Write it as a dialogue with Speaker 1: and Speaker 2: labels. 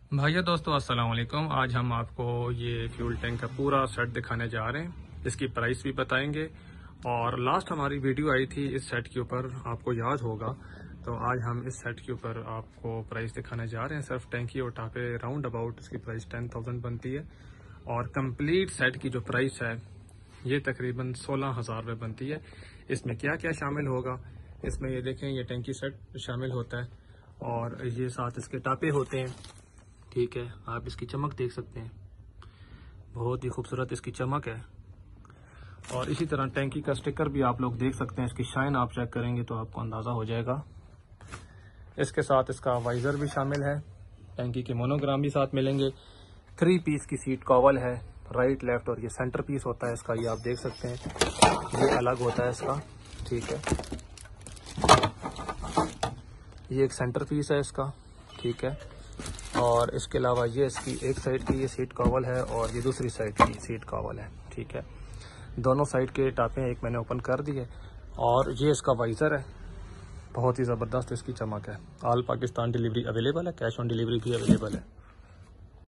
Speaker 1: भाइयों दोस्तों अस्सलाम वालेकुम। आज हम आपको ये फ्यूल टैंक का पूरा सेट दिखाने जा रहे हैं। इसकी प्राइस भी बताएंगे। और लास्ट हमारी वीडियो आई थी इस सेट के ऊपर, आपको याद होगा। तो आज हम इस सेट के ऊपर आपको प्राइस दिखाने जा रहे हैं। सिर्फ टैंकी और टापे राउंड अबाउट इसकी प्राइस 10,000 बनती है। और कंप्लीट सेट की जो प्राइस है ये तकरीबन 16,000 रुपये बनती है। इसमें क्या क्या शामिल होगा, इसमें ये देखें, ये टैंकी सेट शामिल होता है और ये साथ इसके टापे होते हैं। ठीक है, आप इसकी चमक देख सकते हैं, बहुत ही खूबसूरत इसकी चमक है। और इसी तरह टैंकी का स्टिकर भी आप लोग देख सकते हैं, इसकी शाइन आप चेक करेंगे तो आपको अंदाज़ा हो जाएगा। इसके साथ इसका वाइज़र भी शामिल है, टैंकी के मोनोग्राम भी साथ मिलेंगे। 3 पीस की सीट कॉवल है, राइट लेफ्ट, और ये सेंटर पीस होता है इसका, ये आप देख सकते हैं, ये अलग होता है इसका। ठीक है, ये एक सेंटर पीस है इसका। ठीक है, और इसके अलावा ये इसकी एक साइड की ये सीट कॉवल है और ये दूसरी साइड की सीट कॉवल है। ठीक है, दोनों साइड के टापे एक मैंने ओपन कर दिए। और ये इसका वाइज़र है, बहुत ही ज़बरदस्त इसकी चमक है। ऑल पाकिस्तान डिलीवरी अवेलेबल है, कैश ऑन डिलीवरी भी अवेलेबल है।